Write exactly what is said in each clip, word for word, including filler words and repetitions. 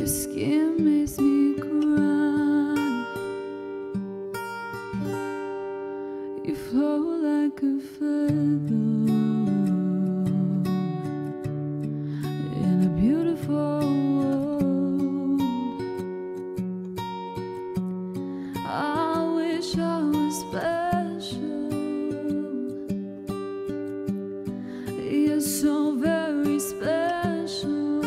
Your skin makes me cry. You float like a feather in a beautiful world. I wish I was special. You're so very special,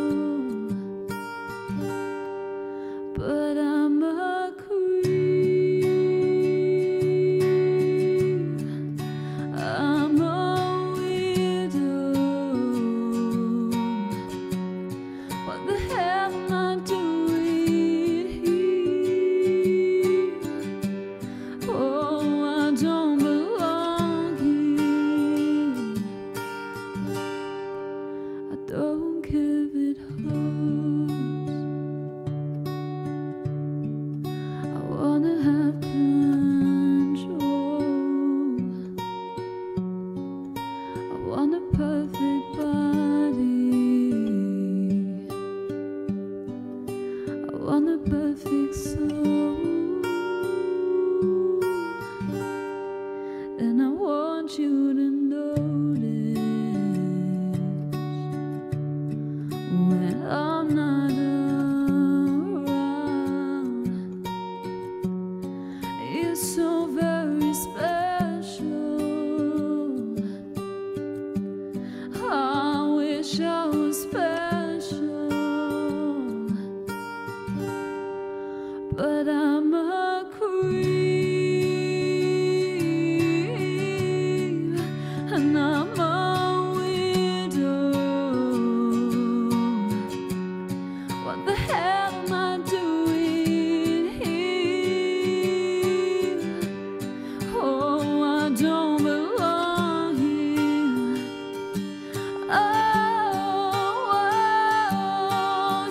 but I'm a creep. I'm a widow. What the hell am I doing here? Oh, I don't belong here. I don't care if it hurts. I wanna have control. I want a perfect body. I want a perfect soul. And I want you to notice when I'm not around. You're so very special. I wish I was special, but I'm a creep. And I'm a widow. What the hell am I doing here? Oh, I don't belong here. Oh, oh,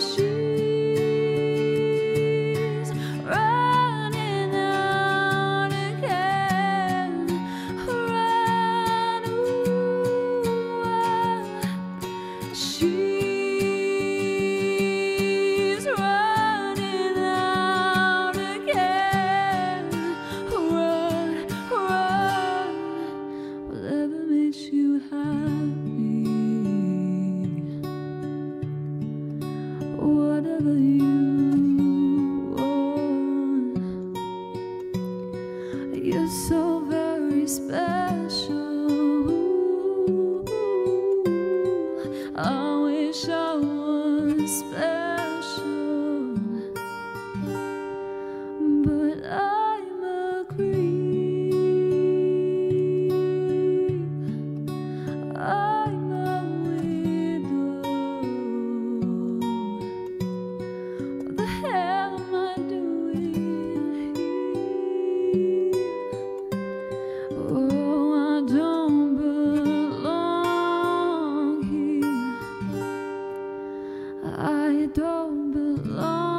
she's running out again. Run, ooh, she's running out again. Run, run, whatever makes you happy, whatever you want. You're so very special. I wish I was special, but I'm a creep. I'm a widow. What the hell am I doing here? Oh, I don't belong here. I don't belong